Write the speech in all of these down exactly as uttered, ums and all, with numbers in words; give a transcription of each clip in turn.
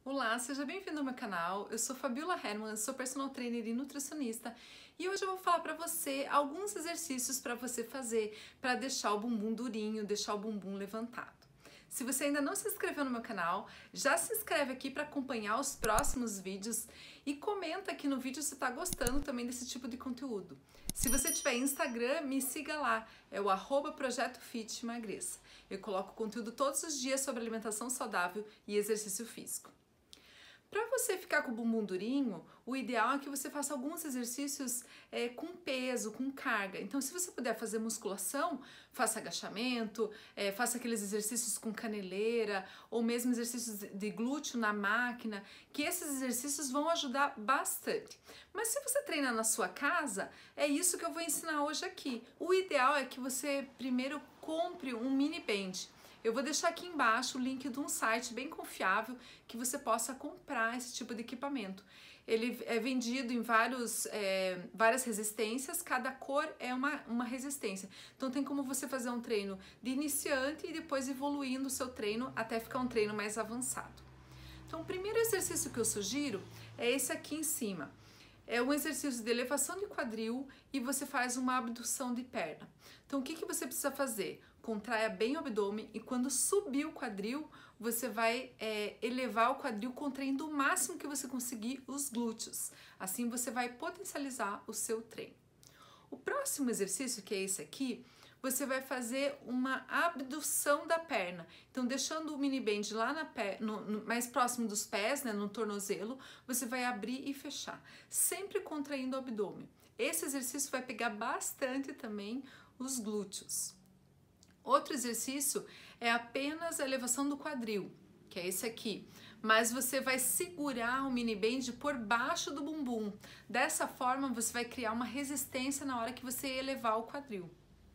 Olá, seja bem-vindo ao meu canal. Eu sou Fabiola Herman, sou personal trainer e nutricionista e hoje eu vou falar para você alguns exercícios para você fazer para deixar o bumbum durinho, deixar o bumbum levantado. Se você ainda não se inscreveu no meu canal, já se inscreve aqui para acompanhar os próximos vídeos e comenta aqui no vídeo se está gostando também desse tipo de conteúdo. Se você tiver Instagram, me siga lá, é o arroba Projeto Fit Emagreça. Eu coloco conteúdo todos os dias sobre alimentação saudável e exercício físico. Para você ficar com o bumbum durinho, o ideal é que você faça alguns exercícios é, com peso, com carga. Então, se você puder fazer musculação, faça agachamento, é, faça aqueles exercícios com caneleira, ou mesmo exercícios de glúteo na máquina, que esses exercícios vão ajudar bastante. Mas se você treinar na sua casa, é isso que eu vou ensinar hoje aqui. O ideal é que você primeiro compre um mini band. Eu vou deixar aqui embaixo o link de um site bem confiável que você possa comprar esse tipo de equipamento. Ele é vendido em vários, é, várias resistências, cada cor é uma, uma resistência. Então tem como você fazer um treino de iniciante e depois evoluindo o seu treino até ficar um treino mais avançado. Então o primeiro exercício que eu sugiro é esse aqui em cima. É um exercício de elevação de quadril e você faz uma abdução de perna. Então o que, que você precisa fazer? Contraia bem o abdômen e quando subir o quadril, você vai é, elevar o quadril contraindo o máximo que você conseguir os glúteos. Assim você vai potencializar o seu treino. O próximo exercício, que é esse aqui, você vai fazer uma abdução da perna. Então, deixando o mini band lá na pé, no, no, mais próximo dos pés, né, no tornozelo, você vai abrir e fechar, sempre contraindo o abdômen. Esse exercício vai pegar bastante também os glúteos. Outro exercício é apenas a elevação do quadril, que é esse aqui. Mas você vai segurar o mini band por baixo do bumbum. Dessa forma, você vai criar uma resistência na hora que você elevar o quadril.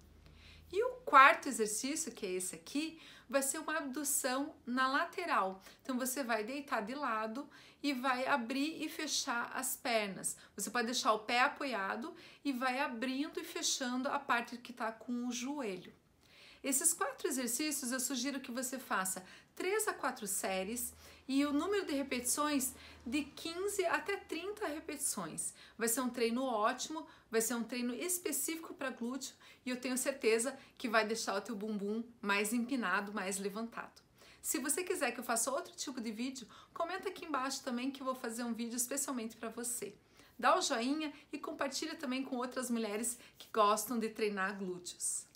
E o quarto exercício, que é esse aqui, vai ser uma abdução na lateral. Então, você vai deitar de lado e vai abrir e fechar as pernas. Você pode deixar o pé apoiado e vai abrindo e fechando a parte que está com o joelho. Esses quatro exercícios eu sugiro que você faça três a quatro séries e o número de repetições de quinze até trinta repetições. Vai ser um treino ótimo, vai ser um treino específico para glúteo e eu tenho certeza que vai deixar o teu bumbum mais empinado, mais levantado. Se você quiser que eu faça outro tipo de vídeo, comenta aqui embaixo também que eu vou fazer um vídeo especialmente para você. Dá o joinha e compartilha também com outras mulheres que gostam de treinar glúteos.